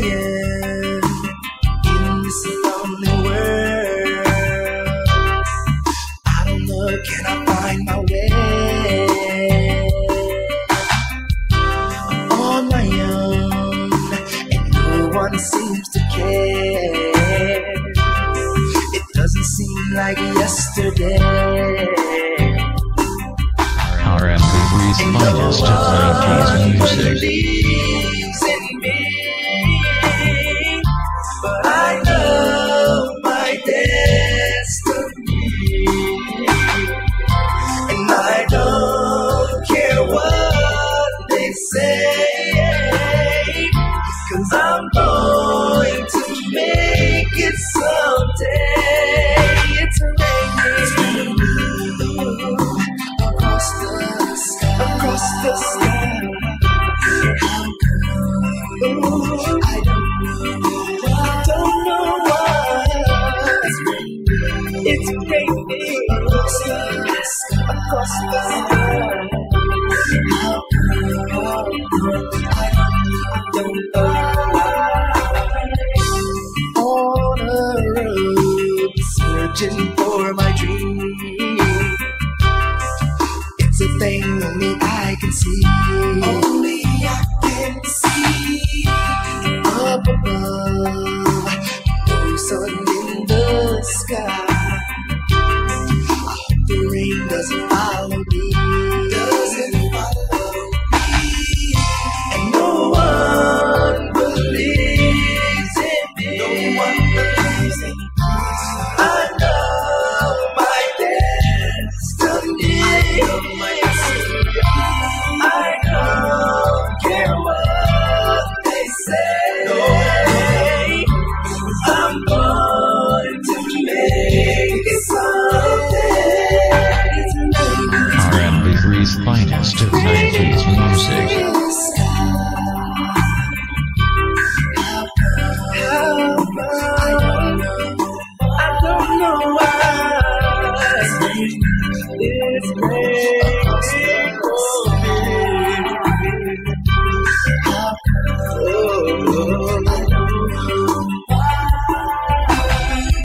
am in this lonely world. I don't know, can I find my way? I'm on my own, and no one seems to care. It doesn't seem like yesterday. Our MP3's finest of 90s music. But I know my destiny, and I don't care what they say, 'cause I'm going to make it someday. It's raining across the sky. Ooh, I don't know why. It's raining across the sky. How come? I don't know why. On a road, searching for my dream. It's a thing only I can see.